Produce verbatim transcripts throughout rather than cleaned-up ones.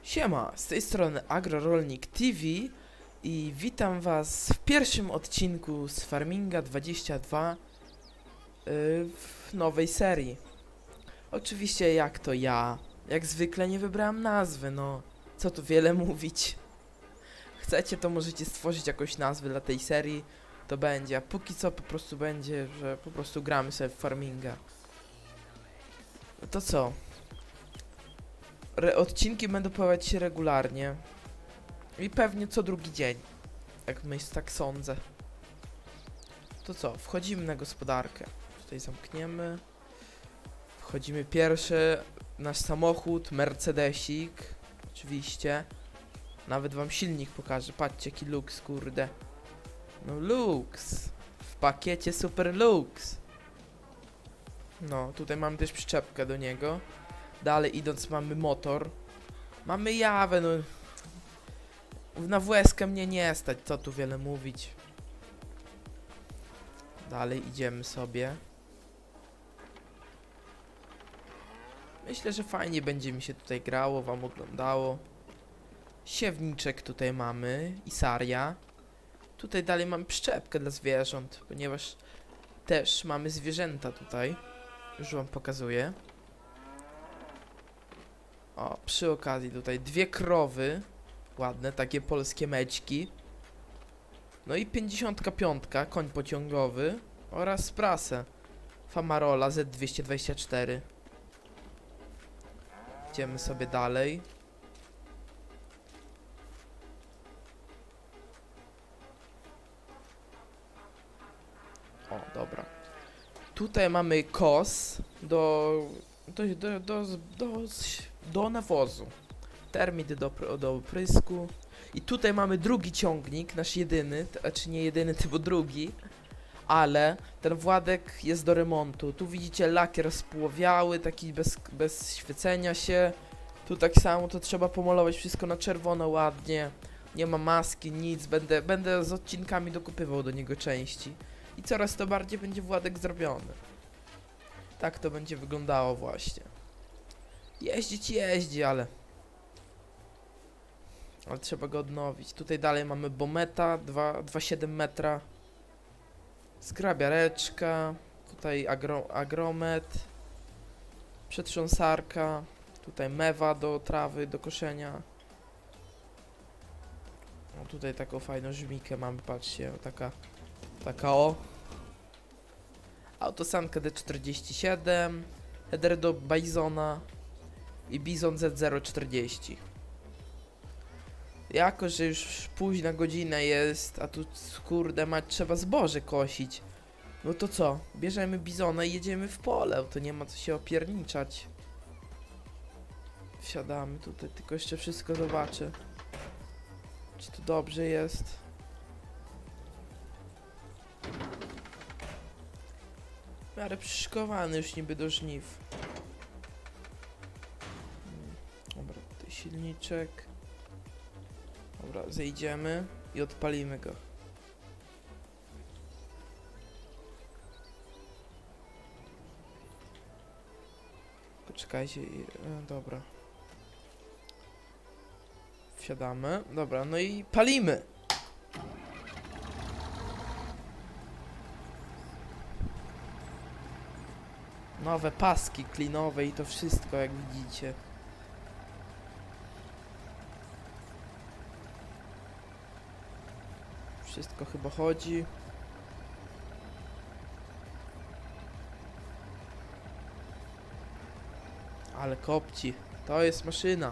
Siema, z tej strony AgroRolnik T V i witam was w pierwszym odcinku z Farminga dwadzieścia dwa yy, w nowej serii. Oczywiście jak to ja, jak zwykle nie wybrałem nazwy, no co tu wiele mówić. Chcecie, to możecie stworzyć jakąś nazwę dla tej serii, to będzie, a póki co po prostu będzie, że po prostu gramy sobie w Farminga. No to co? Re odcinki będą pojawiać się regularnie i pewnie co drugi dzień, jak myśl, tak sądzę. To co, wchodzimy na gospodarkę, tutaj zamkniemy, wchodzimy pierwszy, nasz samochód, Mercedesik, oczywiście, nawet wam silnik pokażę, patrzcie jaki luks, kurde, no luks, w pakiecie super luks. No, tutaj mamy też przyczepkę do niego. Dalej idąc mamy motor. Mamy jawę, no. Na W S K mnie nie stać, co tu wiele mówić. Dalej idziemy sobie. Myślę, że fajnie będzie mi się tutaj grało, wam oglądało. Siewniczek tutaj mamy i saria. Tutaj dalej mamy przyczepkę dla zwierząt, ponieważ też mamy zwierzęta tutaj. Już wam pokazuję. O, przy okazji tutaj dwie krowy. Ładne, takie polskie meczki. No i pięćdziesiątka pięć, koń pociągowy. Oraz prasę Famarola Z dwieście dwadzieścia cztery. Idziemy sobie dalej. O, dobra. Tutaj mamy kos do... Do, do, do, do, do nawozu. Termit do, do prysku. I tutaj mamy drugi ciągnik, nasz jedyny, znaczy nie jedyny, tylko drugi. Ale ten Władek jest do remontu. Tu widzicie lakier spłowiały, taki bez, bez świecenia się. Tu tak samo, to trzeba pomalować wszystko na czerwono ładnie. Nie ma maski, nic, będę, będę z odcinkami dokupywał do niego części. I coraz to bardziej będzie Władek zrobiony. Tak to będzie wyglądało właśnie. Jeździć jeździ, ale... Ale trzeba go odnowić. Tutaj dalej mamy bometa, dwa przecinek siedem metra. Zgrabiareczka. Tutaj agro, agromet. Przetrząsarka. Tutaj mewa do trawy, do koszenia. No tutaj taką fajną żmikę mamy, patrzcie, taka, taka o. Autosanka D czterdzieści siedem, header do Bizona i Bizon Z zero czterdzieści. Jako, że już późna godzina jest, a tu kurde mać trzeba zboże kosić. No to co? Bierzemy Bizona i jedziemy w pole, to nie ma co się opierniczać. Wsiadamy tutaj, tylko jeszcze wszystko zobaczę. Czy to dobrze jest? W miarę przyszykowany już niby do żniw. Dobra, tutaj silniczek. Dobra, zejdziemy i odpalimy go. Poczekajcie, e, dobra. Wsiadamy, dobra, no i palimy! Nowe paski klinowe i to wszystko, jak widzicie. Wszystko chyba chodzi. Ale kopci. To jest maszyna.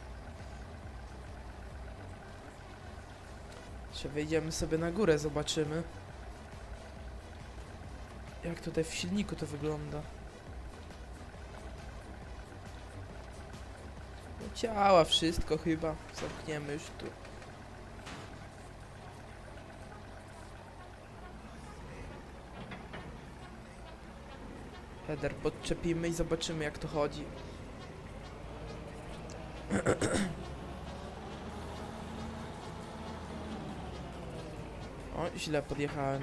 Jeszcze wejdziemy sobie na górę, zobaczymy. Jak tutaj w silniku to wygląda. No działa wszystko chyba. Zamkniemy już tu. Header podczepimy i zobaczymy jak to chodzi. O, źle podjechałem.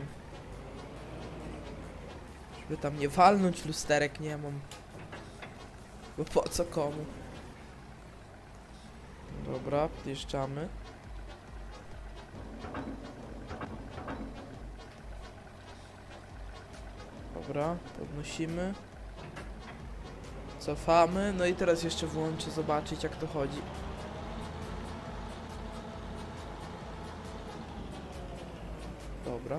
Żeby tam nie walnąć, lusterek nie mam. Bo po co komu? Dobra, podjeżdżamy. Dobra, podnosimy. Cofamy, no i teraz jeszcze włączę zobaczyć jak to chodzi. Dobra.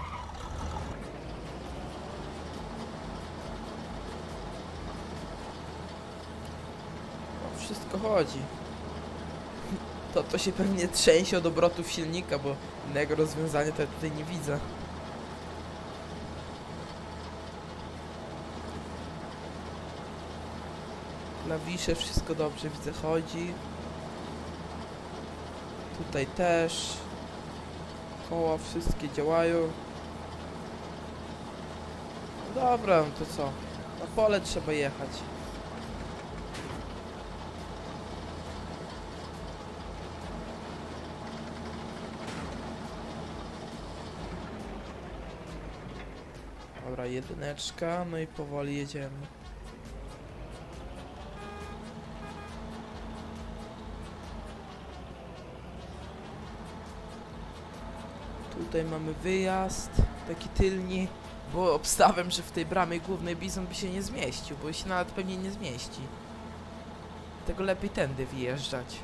No, wszystko chodzi. To, to się pewnie trzęsie od obrotów silnika, bo innego rozwiązania to ja tutaj nie widzę. Klawisze, wszystko dobrze widzę, chodzi. Tutaj też. Koła wszystkie działają. No dobra, no to co? Na pole trzeba jechać. Dobra, jedyneczka, no i powoli jedziemy. Tutaj mamy wyjazd, taki tylni, bo obstawiam, że w tej bramie głównej Bizon by się nie zmieścił, bo się nawet pewnie nie zmieści. Tego lepiej tędy wyjeżdżać.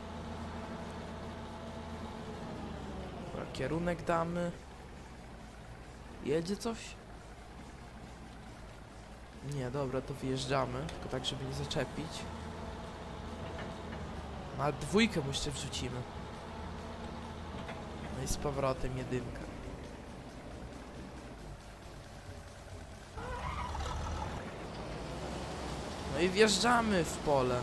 Dobra, kierunek damy. Jedzie coś? Nie, dobra, to wyjeżdżamy, tylko tak, żeby nie zaczepić. A dwójkę mu jeszcze wrzucimy. No i z powrotem jedynka. No i wjeżdżamy w pole.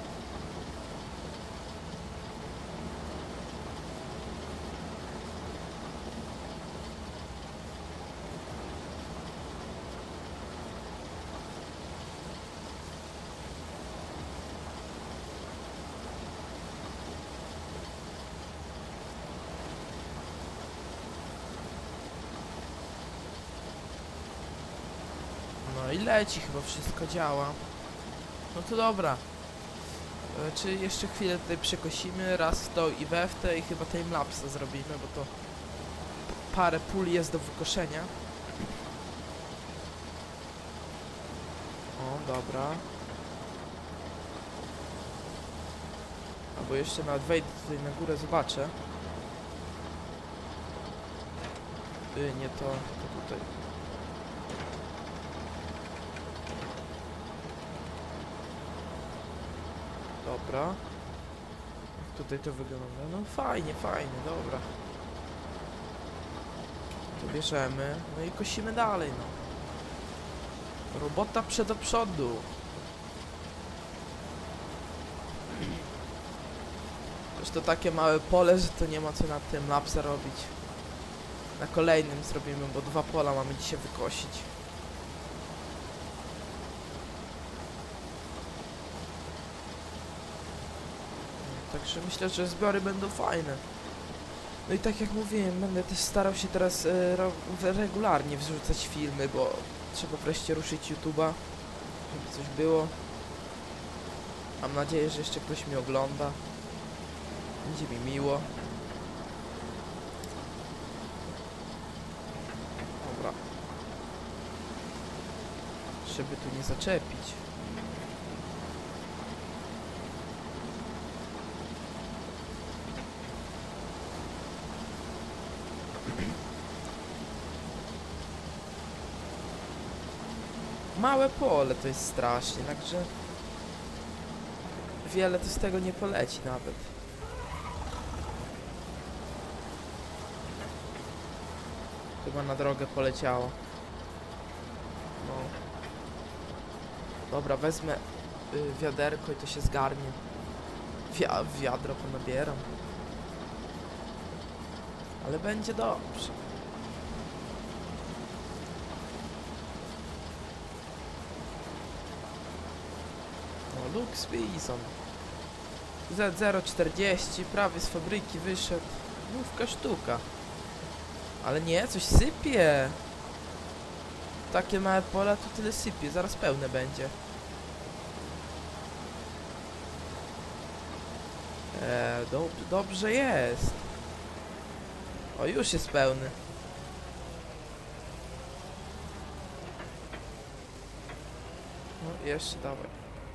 No i leci, chyba wszystko działa. No to dobra. E, czy jeszcze chwilę tutaj przekosimy, raz w to i we w te i chyba timelapsa zrobimy, bo to parę pól jest do wykoszenia. O, dobra. Albo jeszcze nawet wejdę tutaj na górę, zobaczę. Yy, nie to, to tutaj. Dobra. Jak tutaj to wygląda? No fajnie, fajnie, dobra. To bierzemy, no i kosimy dalej, no. Robota przed do przodu. Już to takie małe pole, że to nie ma co na tym lapsa robić. Na kolejnym zrobimy, bo dwa pola mamy dzisiaj wykosić. Także myślę, że zbiory będą fajne. No i tak jak mówiłem, będę też starał się teraz e, regularnie wrzucać filmy, bo trzeba wreszcie ruszyć YouTube'a, żeby coś było. Mam nadzieję, że jeszcze ktoś mnie ogląda. Będzie mi miło. Dobra. Żeby tu nie zaczepić. Małe pole to jest strasznie, także wiele to z tego nie poleci nawet. Chyba na drogę poleciało. No. Dobra, wezmę y, wiaderko i to się zgarnie. Wia wiadro ponabieram. Ale będzie dobrze. No, Lux Bison. Z zero czterdzieści, prawie z fabryki wyszedł. Nówka sztuka. Ale nie, coś sypie. Takie małe pola to tyle sypie, zaraz pełne będzie. Eee. dobrze, dobrze jest. O, już jest pełny. No, jeszcze dawaj.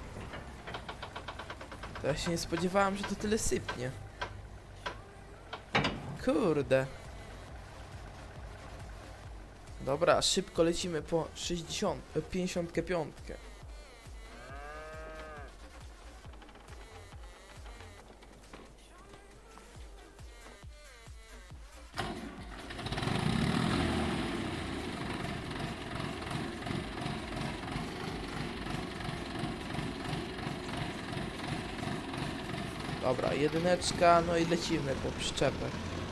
To ja się nie spodziewałem, że to tyle sypnie. Kurde. Dobra, szybko lecimy po sześćdziesiąt, pięćdziesiąt pięć. Dobra, jedyneczka, no i lecimy po przyczepach.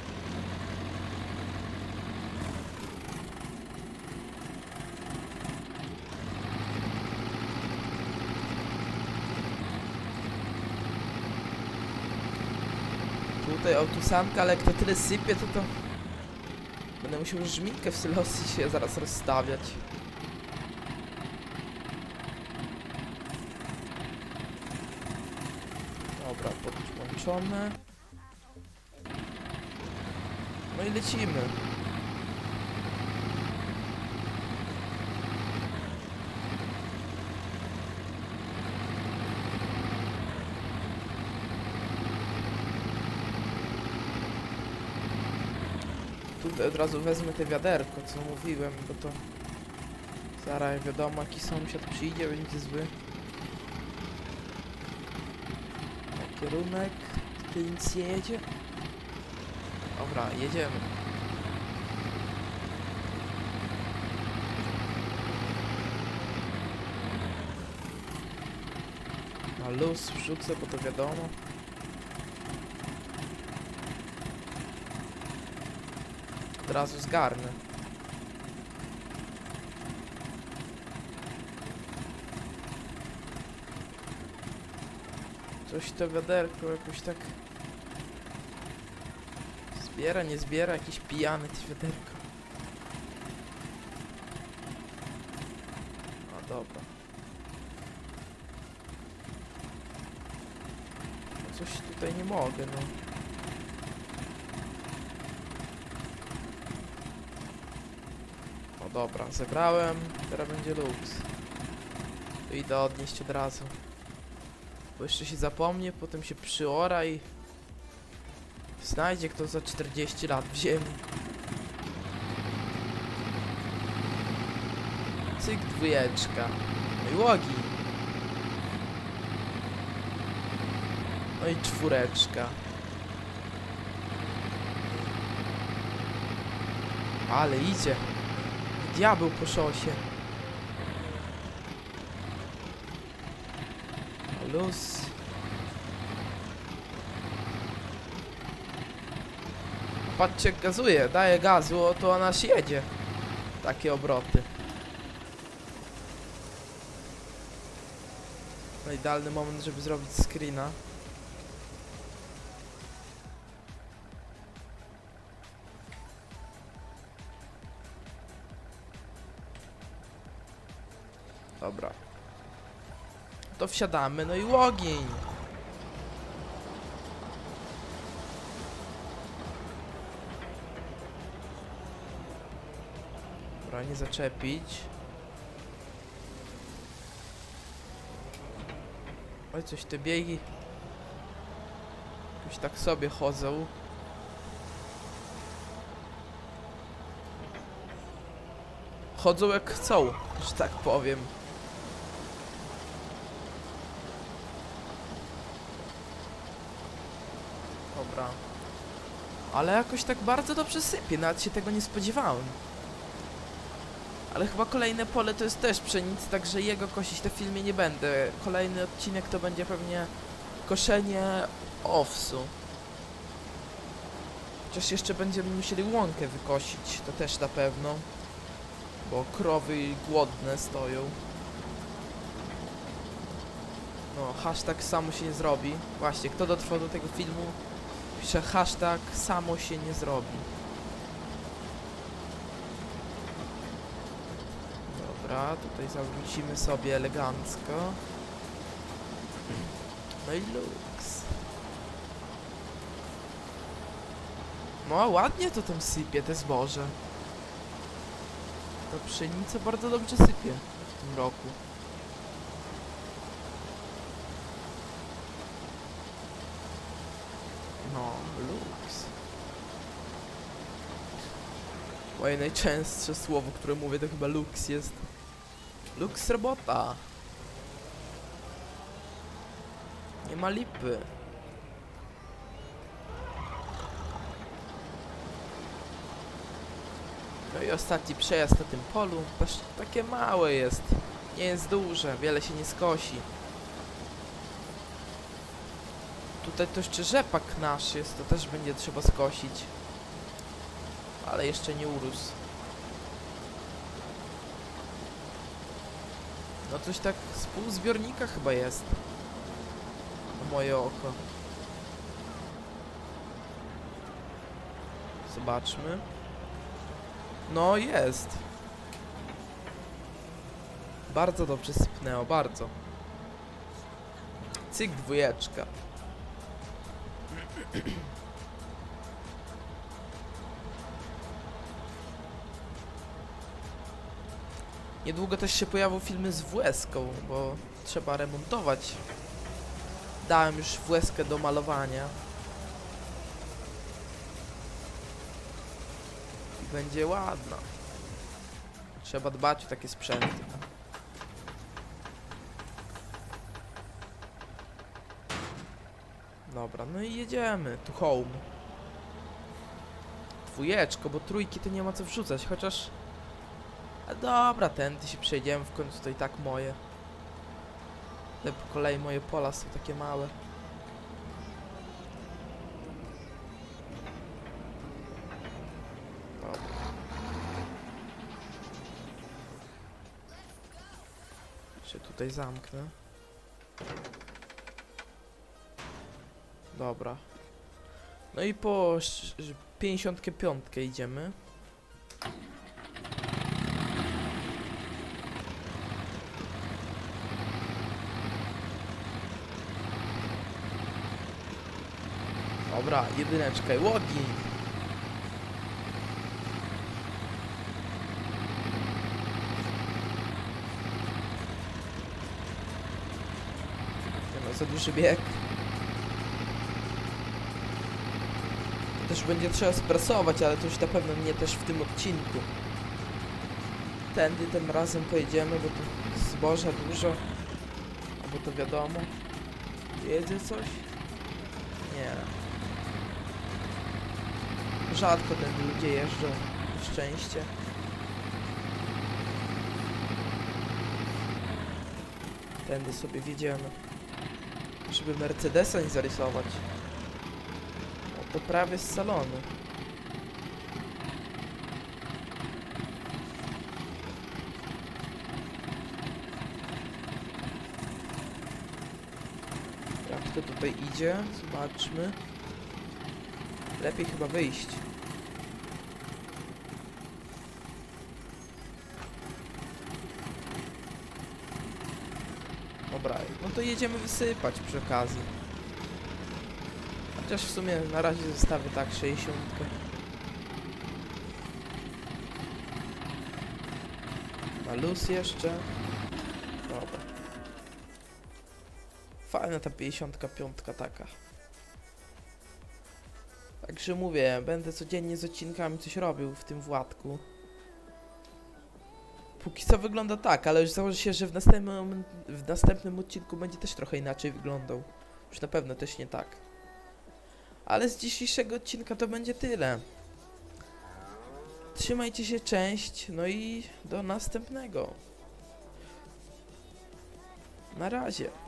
Tutaj autosanka, ale jak to tyle sypie, to to... Będę musiał żminkę w Sylosji się zaraz rozstawiać. Dobra, podłączone. No i lecimy. Tutaj od razu wezmę te wiaderko, co mówiłem, bo to... Zaraz wiadomo, jaki sąsiad przyjdzie, będzie zły. Kierunek, tutaj nic nie jedzie. Dobra, jedziemy. Na luz wrzucę, bo to wiadomo. Od razu zgarnę. Coś to wiaderko jakoś tak zbiera, nie zbiera, jakiś pijany to wiaderko. No dobra. No coś tutaj nie mogę, no. No dobra, zebrałem, teraz będzie luks. To idę odnieść od razu. Bo jeszcze się zapomnie, potem się przyora i znajdzie kto za czterdzieści lat w ziemi. Cyk, dwójeczka. No i łogi. No i czwóreczka. Ale idzie. Diabeł po szosie. Luz. Patrzcie jak gazuje, daje gazu, to ona się jedzie. Takie obroty. No idealny moment, żeby zrobić screena. Dobra. To wsiadamy, no i ogień. Dobra, nie zaczepić. Oj, coś te biegi jakoś tak sobie chodzą. Chodzą jak chcą, że tak powiem. Dobra. Ale jakoś tak bardzo dobrze sypie, nawet się tego nie spodziewałem. Ale chyba kolejne pole to jest też pszenicy, także jego kosić te filmie nie będę. Kolejny odcinek to będzie pewnie koszenie owsu. Chociaż jeszcze będziemy musieli łąkę wykosić, to też na pewno. Bo krowy głodne stoją. No, hashtag samo się nie zrobi. Właśnie, kto dotrwał do tego filmu, pisze hashtag samo się nie zrobi. Dobra, tutaj zawrócimy sobie elegancko. No i luks. No ładnie to tam sypie, te zboże. Ta pszenica bardzo dobrze sypie w tym roku. No, luks. Moje najczęstsze słowo, które mówię, to chyba luks jest. Luks robota. Nie ma lipy. No i ostatni przejazd na tym polu. Też takie małe jest. Nie jest duże, wiele się nie skosi. Tutaj to jeszcze rzepak nasz jest, to też będzie trzeba skosić. Ale jeszcze nie urósł. No coś tak z pół zbiornika chyba jest. Na moje oko. Zobaczmy. No jest. Bardzo dobrze sypnęło, bardzo. Cyk, dwójeczka. Niedługo też się pojawią filmy z W S-ką, bo trzeba remontować. Dałem już W S-kę do malowania. I będzie ładna. Trzeba dbać o takie sprzęty. Dobra, no i jedziemy. Tu home. Dwójeczko, bo trójki to nie ma co wrzucać, chociaż... A dobra, tędy się przejdziemy, w końcu to i tak moje. Te po kolei moje pola są takie małe. Dobra. Się tutaj zamknę. Dobra. No i po pięćdziesiąt pięć idziemy. Dobra, jedyneczka i łogi. Nie no, za duży bieg. To też będzie trzeba sprasować, ale to już na pewno nie też w tym odcinku. Tędy tym razem pojedziemy, bo tu zboża dużo. Albo to wiadomo. Jedzie coś? Nie. Rzadko tędy ludzie jeżdżą. Na szczęście. Tędy sobie wjedziemy. Żeby Mercedesa nie zarysować. O, to prawie z salonu. Jak to tutaj idzie? Zobaczmy. Lepiej chyba wyjść. Dobra, no to jedziemy wysypać przy okazji. Chociaż w sumie na razie zostawię tak sześćdziesiąt. Na luz jeszcze. Dobra. Fajna ta pięćdziesiąt pięć taka. Także mówię, będę codziennie z odcinkami coś robił w tym Władku. Póki co wygląda tak, ale już założę się, że w następnym, w następnym odcinku będzie też trochę inaczej wyglądał. Już na pewno też nie tak. Ale z dzisiejszego odcinka to będzie tyle. Trzymajcie się, cześć, no i do następnego. Na razie.